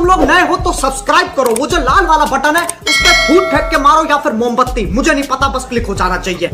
लोग नए हो तो सब्सक्राइब करो, वो जो लाल वाला बटन है उस पर फूट फेंक के मारो या फिर मोमबत्ती, मुझे नहीं पता, बस क्लिक हो जाना चाहिए।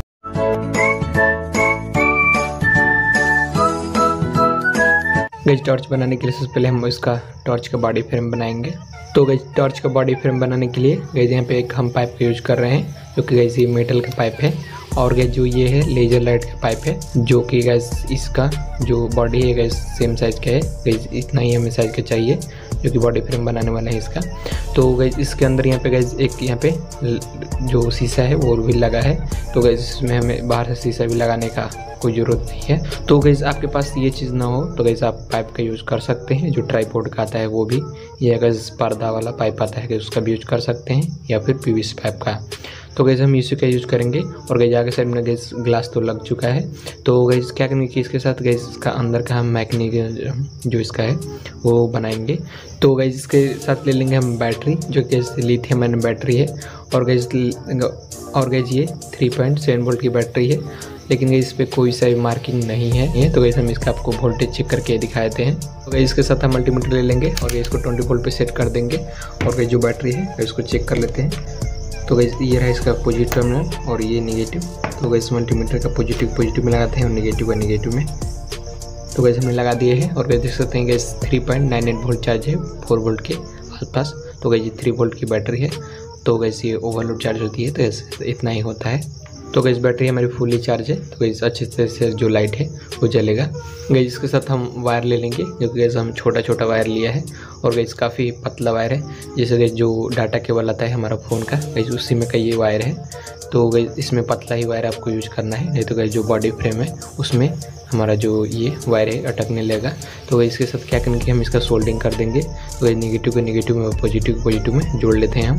गाइस टॉर्च बनाने के लिए सबसे पहले हम इसका टॉर्च का बॉडी फ्रेम बनाएंगे। तो गाइस टॉर्च का बॉडी फ्रेम बनाने के लिए गाइस यहाँ पे एक हम पाइप का यूज कर रहे हैं, जो कि गाइस ये मेटल का पाइप है। और गाइस जो ये है लेजर लाइट का पाइप है, जो कि गाइस इसका जो बॉडी है गाइस सेम साइज का है। गाइस इतना ही हमें साइज का चाहिए जो कि बॉडी फ्रेम बनाने वाला है इसका। तो गाइस इसके अंदर यहाँ पे गाइस एक यहाँ पे जो शीशा है वो भी लगा है। तो गाइस इसमें हमें बाहर से शीशा भी लगाने का कोई ज़रूरत नहीं है। तो गाइस आपके पास ये चीज़ ना हो तो गाइस आप पाइप का यूज़ कर सकते हैं, जो ट्राईपोर्ड का आता है वो भी, या गाइस पर्दा वाला पाइप आता है उसका भी यूज कर सकते हैं, या फिर पीवीसी पाइप का। तो गाइस हम इसी का यूज़ करेंगे। और गाइस आगे साइड में गाइस ग्लास तो लग चुका है। तो गाइस क्या करेंगे कि इसके साथ गाइस इसका अंदर का हम मैकेनिज्म जो इसका है वो बनाएंगे। तो गाइस इसके साथ ले लेंगे हम बैटरी, जो कि लिथियम आयन बैटरी है। और गाइस ये 3.7 वोल्ट की बैटरी है, लेकिन इस पर कोई सा भी मार्किंग नहीं है। तो गाइस हम इसका आपको वोल्टेज चेक करके दिखाते हैं। तो गाइस इसके साथ हम मल्टीमीटर ले लेंगे और इसको 20 वोल्ट पे सेट कर देंगे। और गाइस जो बैटरी है इसको चेक कर लेते हैं। तो गाइस ये रहा इसका पॉजिटिव टर्मिनल और ये नेगेटिव। तो गाइस मल्टीमीटर का पॉजिटिव में लगाते हैं और नेगेटिव का नेगेटिव में। तो गाइस हमने लगा दिए हैं। और गाइस देख सकते हैं गाइस 3.98 वोल्ट चार्ज है 4 वोल्ट के आसपास। तो गाइस ये 3 वोल्ट की बैटरी है। तो गाइस ये ओवरलोड चार्ज होती है तो इतना ही होता है। तो गाइस बैटरी हमारी फुली चार्ज है। तो गाइस अच्छे तरह से जो लाइट है वो जलेगा। गाइस इसके साथ हम वायर ले लेंगे, जो कि गाइस हम छोटा वायर लिया है। और गाइस काफ़ी पतला वायर है, जैसे गाइस जो डाटा केबल आता है हमारा फ़ोन का, गाइस उसी में का ये वायर है। तो गाइस इसमें पतला ही वायर आपको यूज करना है, नहीं तो गाइस जो बॉडी फ्रेम है उसमें हमारा जो ये वायर है अटकने लगेगा। तो गाइस इसके साथ क्या करेंगे हम इसका सोल्डिंग कर देंगे। तो गाइस नेगेटिव को नेगेटिव में, पॉजिटिव में जोड़ लेते हैं हम।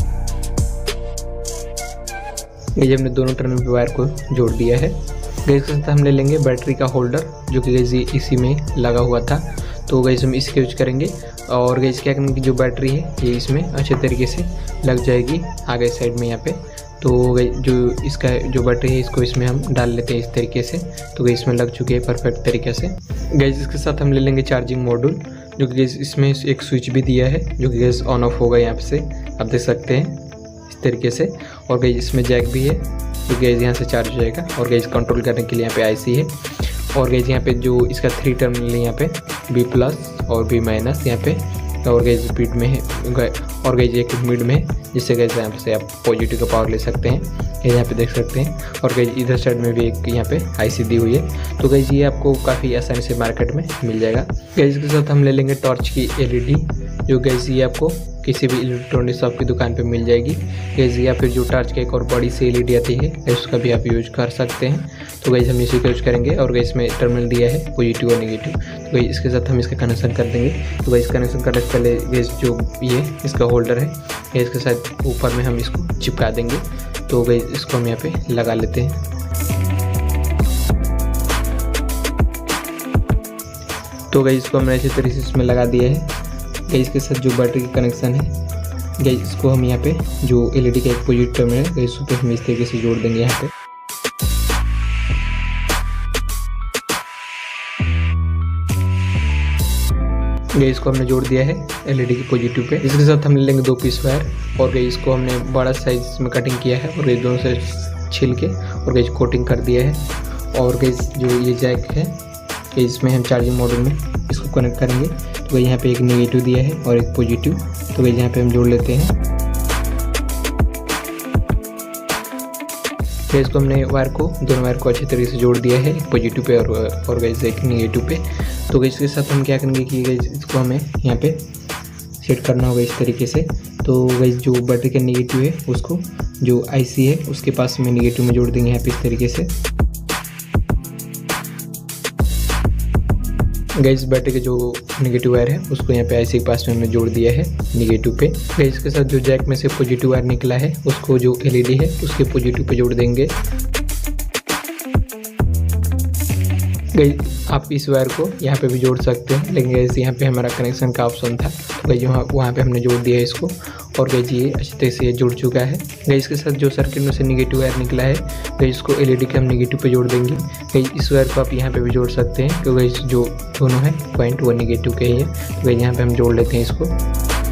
ये हमने दोनों टर्मिनल पे वायर को जोड़ दिया है। गाइस के साथ हम ले लेंगे बैटरी का होल्डर, जो कि गाइस इसी में लगा हुआ था। तो गाइस हम इसके यूज करेंगे। और गाइस क्या करेंगे कि जो बैटरी है ये इसमें अच्छे तरीके से लग जाएगी आगे साइड में यहाँ पे। तो गाइस जो इसका जो बैटरी है इसको इसमें हम डाल लेते हैं इस तरीके से। तो गाइस इसमें लग चुकी है परफेक्ट तरीके से। गाइस इसके साथ हम ले लेंगे चार्जिंग मॉड्यूल, जो कि गाइस इसमें एक स्विच भी दिया है, जो कि गाइस ऑन ऑफ होगा यहाँ से, आप देख सकते हैं तरीके से। और गाइस इसमें जैक भी है, तो गाइस यहाँ से चार्ज हो जाएगा। और गाइस कंट्रोल करने के लिए यहाँ पे आईसी है। और गाइस यहाँ पे जो इसका 3 टर्मिनल है यहाँ पे B+ और B- यहाँ पे। और गाइस बीट में है, और गाइस एक मिड में है, जिससे गाइस यहाँ से आप पॉजिटिव का पावर ले सकते हैं, ये यहाँ पे देख सकते हैं। और गाइस इधर साइड में भी एक यहाँ पे आईसी दी हुई है। तो गाइस ये आपको काफ़ी आसानी से मार्केट में मिल जाएगा। गाइस इसके साथ हम ले लेंगे टॉर्च की LED, जो गाइस ये आपको किसी भी इलेक्ट्रॉनिक शॉप की दुकान पे मिल जाएगी गाइस, या फिर जो टॉर्च की एक और बड़ी सी LED आती है उसका भी आप यूज कर सकते हैं। तो गाइस हम इसी का यूज करेंगे। और गाइस में टर्मिनल दिया है पॉजिटिव और नेगेटिव। तो गाइस इसके साथ हम इसका कनेक्शन कर देंगे। तो गाइस कनेक्शन करने से पहले गाइस जो ये इसका होल्डर है इसके साथ ऊपर में हम इसको चिपका देंगे। तो गाइस इसको हम यहाँ पे लगा लेते हैं। तो गाइस इसको हमने अच्छे तरीके से इसमें लगा दिया है। गाइस के साथ जो बैटरी का कनेक्शन है गाइस इसको हम यहाँ पे जो LED का एक पॉजिटिव टर्मिनल है गाइस उसको हम इस तरीके से जोड़ देंगे यहाँ पे। गाइस को हमने जोड़ दिया है LED के पॉजिटिव पे। इसके साथ हम ले लेंगे 2 पीस वायर। और गाइस इसको हमने बड़ा साइज में कटिंग किया है और गाइस दोनों से छिल के और गाइस कोटिंग कर दिया है। और गाइस जो ये जैक है कि इसमें हम चार्जिंग मॉड्यूल में इसको कनेक्ट करेंगे। तो यहाँ पे एक नेगेटिव दिया है और एक पॉजिटिव, तो यहाँ पे हम जोड़ लेते हैं। तो इसको हमने दोनों वायर को अच्छी तरीके से जोड़ दिया है, एक पॉजिटिव पे और गाइस एक नेगेटिव पे। तो गाइस इसके साथ हम क्या करेंगे कि गाइस इसको हमें यहाँ पे सेट करना होगा इस तरीके से। तो गाइस जो बैटरी का नेगेटिव है उसको जो आईसी है उसके पास में नेगेटिव में जोड़ देंगे यहाँ पे इस तरीके से। गाइस बैटरी के जो नेगेटिव वायर है उसको यहाँ पे आईसी के पास में हमने जोड़ दिया है नेगेटिव पे। गाइस के साथ जो जैक में से पॉजिटिव वायर निकला है उसको जो LED है उसके पॉजिटिव पे जोड़ देंगे। गाइस आप इस वायर को यहाँ पे भी जोड़ सकते हैं, लेकिन गाइस यहाँ पे हमारा कनेक्शन का ऑप्शन था तो गाइस वहाँ पे हमने जोड़ दिया है इसको। और गाइस ये अच्छी तरह से जुड़ चुका है। गाइस के साथ जो सर्किट में से नेगेटिव वायर निकला है गाइस इसको LED के हम नेगेटिव पे जोड़ देंगे। गाइस इस वायर को आप यहाँ पे भी जोड़ सकते हैं, क्योंकि गाइस जो दोनों है पॉइंट वो नेगेटिव के ही है। तो गाइस यहाँ पे हम जोड़ लेते हैं इसको।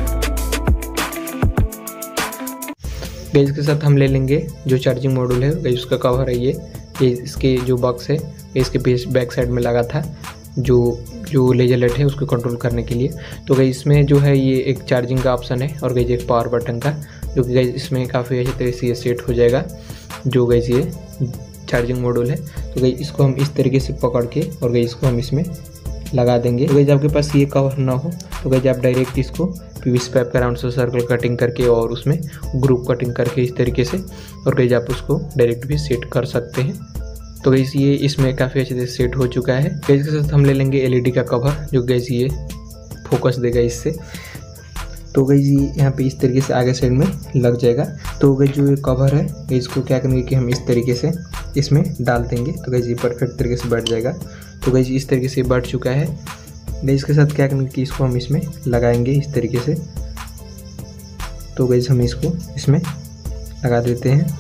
गाइस इसके साथ हम ले लेंगे जो चार्जिंग मॉड्यूल है गाइस, उसका कवर है ये इसके जो बॉक्स है इसके बैक साइड में लगा था जो लेजर लाइट है उसको कंट्रोल करने के लिए। तो गाइस इसमें जो है ये एक चार्जिंग का ऑप्शन है और गाइस एक पावर बटन का, जो कि गाइस इसमें काफ़ी अच्छी तरह से ये सेट हो जाएगा जो गाइस ये चार्जिंग मॉड्यूल है। तो गाइस इसको हम इस तरीके से पकड़ के और गाइस इसको हम इसमें लगा देंगे। तो गाइस आपके पास ये कवर ना हो तो गाइस आप डायरेक्ट इसको पीवीसी पाइप का राउंड से सर्कल कटिंग करके और उसमें ग्रुप कटिंग करके इस तरीके से और गाइस आप उसको डायरेक्ट भी सेट कर सकते हैं। तो गाइस ये इसमें काफ़ी अच्छे से सेट हो चुका है। गाइस के साथ हम ले लेंगे एलईडी का कवर, जो गाइस ये फोकस देगा इससे। तो गाइस ये यहाँ पे इस तरीके से आगे साइड में लग जाएगा। तो गाइस जो ये कवर है इसको क्या करेंगे कि हम इस तरीके से इसमें डाल देंगे। तो गाइस ये परफेक्ट तरीके से बैठ जाएगा। तो गाइस इस तरीके से बैठ चुका है। गाइस के साथ क्या करेंगे कि इसको हम इसमें लगाएंगे इस तरीके से। तो गाइस हम इसको इसमें लगा देते हैं।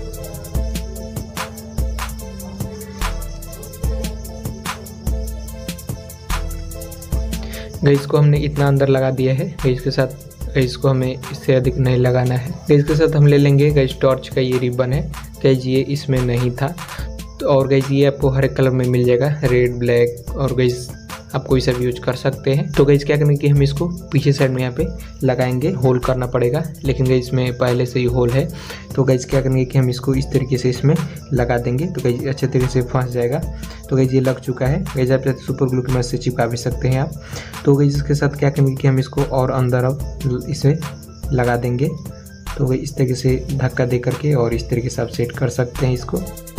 गाइस को हमने इतना अंदर लगा दिया है। गाइस के साथ गाइस को हमें इससे अधिक नहीं लगाना है। गाइस के साथ हम ले लेंगे गाइस टॉर्च का ये रिबन है। गाइस ये इसमें नहीं था तो और गाइस ये आपको हर एक कलर में मिल जाएगा, रेड, ब्लैक, और गाइस आप कोई सा भी यूज कर सकते हैं। तो गाइस क्या करेंगे कि हम इसको पीछे साइड में यहाँ पे लगाएंगे, होल करना पड़ेगा, लेकिन गाइस इसमें पहले से ही होल है। तो गाइस क्या करेंगे कि हम इसको इस तरीके से इसमें लगा देंगे। तो गाइस अच्छे तरीके से फंस जाएगा। तो गाइस ये लग चुका है। गाइस आप सुपर ग्लू की मदद से चिपका भी सकते हैं आप। तो गाइस इसके साथ क्या करेंगे कि हम इसको और अंदर अब इसे लगा देंगे। तो गाइस इस तरीके से धक्का दे करके और इस तरीके से आप सेट कर सकते हैं इसको।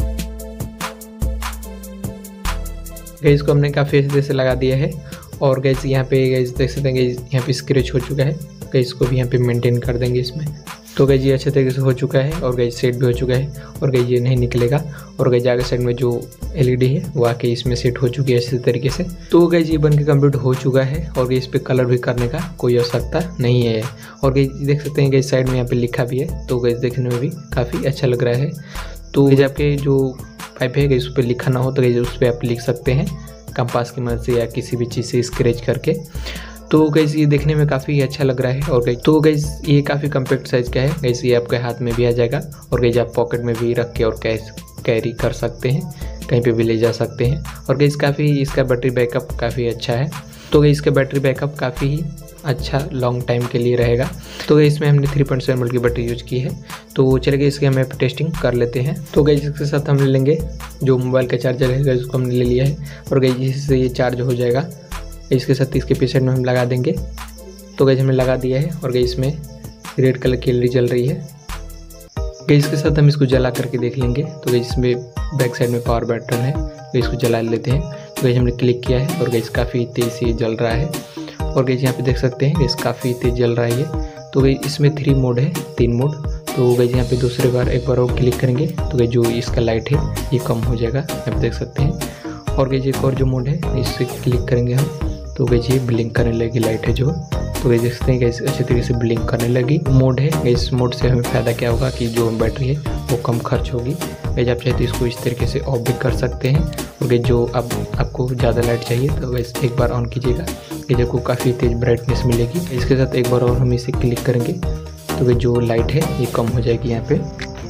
गाइस को हमने काफ़ी अच्छे से लगा दिया है और गाइस यहाँ पे गाइस देख सकते हैं गाइस यहाँ पे स्क्रैच हो चुका है। गाइस को भी यहाँ पे मेंटेन कर देंगे इसमें। तो गाइस ये अच्छे तरीके से हो चुका है और गाइस सेट भी हो चुका है और गाइस ये नहीं निकलेगा। और गाइस आगे साइड में जो एलईडी है वो आके इसमें सेट हो चुकी है अच्छे तरीके से। तो गाइस ये बन के कम्प्लीट हो चुका है और गाइस पे कलर भी करने का कोई आवश्यकता नहीं है। और गाइस देख सकते हैं गाइस साइड में यहाँ पे लिखा भी है। तो गाइस देखने में भी काफ़ी अच्छा लग रहा है। तो गाइस आपके जो पाइप है गाइस उस पर लिखा ना हो तो गाइस उस पर आप लिख सकते हैं कंपास की मदद से या किसी भी चीज़ से स्क्रैच करके। तो गाइस ये देखने में काफ़ी अच्छा लग रहा है। और गाइस तो गाइस ये काफ़ी कम्पैक्ट साइज़ का है। गाइस ये आपके हाथ में भी आ जाएगा और गाइस आप पॉकेट में भी रख के और कैरी कर सकते हैं, कहीं पे भी ले जा सकते हैं। और गाइस काफ़ी इसका बैटरी बैकअप काफ़ी अच्छा है। तो गाइस इसका बैटरी बैकअप काफ़ी अच्छा लॉन्ग टाइम के लिए रहेगा। तो गाइस इसमें हमने 3.7 वोल्ट की बैटरी यूज की है। तो चलिए इसकी हम टेस्टिंग कर लेते हैं। तो गाइस इसके साथ हम ले लेंगे जो मोबाइल का चार्जर है गाइस उसको हमने ले लिया है और गाइस इससे ये चार्ज हो जाएगा। इसके साथ इसके पीछे में हम लगा देंगे। तो गाइस हमने लगा दिया है और गाइस इसमें रेड कलर की एलईडी जल रही है। गाइस इसके साथ हम इसको जला करके देख लेंगे। तो गाइस इसमें बैक साइड में पावर बटन है तो इसको जला लेते हैं। तो गाइस हमने क्लिक किया है और गाइस काफ़ी तेज़ से जल रहा है। और गाइस यहाँ पे देख सकते हैं गाइस काफ़ी तेज़ जल रहा है ये। तो गाइस इसमें 3 मोड है, 3 मोड। तो गाइस यहाँ पे दूसरे बार एक बार और क्लिक करेंगे तो गाइस जो इसका लाइट है ये कम हो जाएगा, यहाँ पे देख सकते हैं। और गाइस एक और जो मोड है इससे क्लिक करेंगे हम तो गाइस ये ब्लिंक करने लगी लाइट है जो। तो गाइस देख सकते हैं गाइस अच्छे तरीके से ब्लिंक करने लगी मोड है। इस मोड से हमें फ़ायदा क्या होगा कि जो बैटरी है वो कम खर्च होगी। गाइस आप चाहे तो इसको इस तरीके से ऑफ भी कर सकते हैं। और गाइस जो अब आपको ज़्यादा लाइट चाहिए तो गाइस एक बार ऑन कीजिएगा, ये आपको काफ़ी तेज़ ब्राइटनेस मिलेगी। इसके साथ एक बार और हम इसे क्लिक करेंगे तो गाइस जो लाइट है ये कम हो जाएगी यहाँ पे।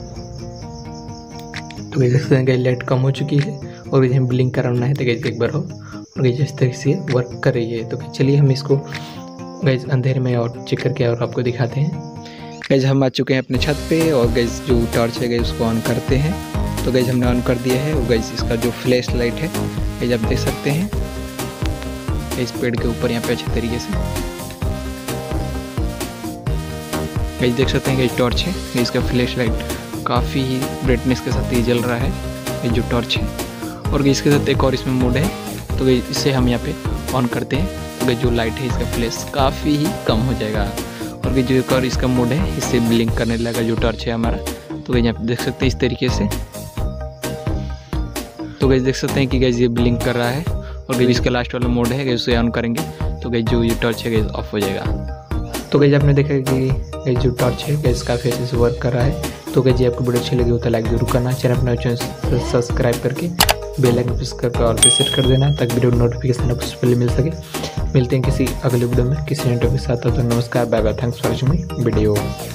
तो गाइस देख सकते हैं गाइस लाइट कम हो चुकी है और गाइस हमें ब्लिंक कराना है तो गाइस एक बार हो और गाइस इस तरीके से वर्क कर रही है। तो चलिए हम इसको गाइस अंधेरे में और चेक करके और आपको दिखाते हैं। गाइस हम आ चुके हैं अपने छत पे और गाइस जो टॉर्च है गाइस उसको ऑन करते हैं। तो गाइस हमने ऑन कर दिया है और गाइस इसका जो फ्लैश लाइट है गाइस आप देख सकते हैं इस पेड़ के ऊपर यहाँ पे अच्छे तरीके से गाइस देख सकते हैं गाइस टॉर्च है। इसका फ्लैश लाइट काफ़ी ब्राइटनेस के साथ ये जल रहा है ये जो टॉर्च है। और इसके साथ एक और इसमें मोड है तो इसे हम यहाँ पे ऑन करते हैं तो जो लाइट है इसका फ्लैश काफ़ी ही कम हो जाएगा। और जो एक और इसका मोड है इससे ब्लिंक करने लगा जो टॉर्च है हमारा। तो यहाँ पे देख सकते हैं इस तरीके से। तो गाइस देख सकते हैं कि गाइस ये ब्लिंक कर रहा है। और गाइस इसका लास्ट वाला मोड है गाइस उसे ऑन करेंगे तो गाइस जो ये टॉर्च है गाइस ऑफ हो जाएगा। तो गाइस आपने देखा कि गाइस जो टॉर्च है गाइस काफ़ी अच्छे से वर्क कर रहा है। तो गाइस आपको वीडियो अच्छी लगी हो तो लाइक जरूर करना, चैनल अपना चैनल सब्सक्राइब करके बेल आइकन प्रेस करके और पे सेट कर देना ताकि वीडियो नोटिफिकेशन आपको सबसे पहले मिल सके। मिलते हैं किसी अगले वीडियो में किसी इंटरव्यू के साथ। तो नमस्कार, bye bye, thanks for watching my video.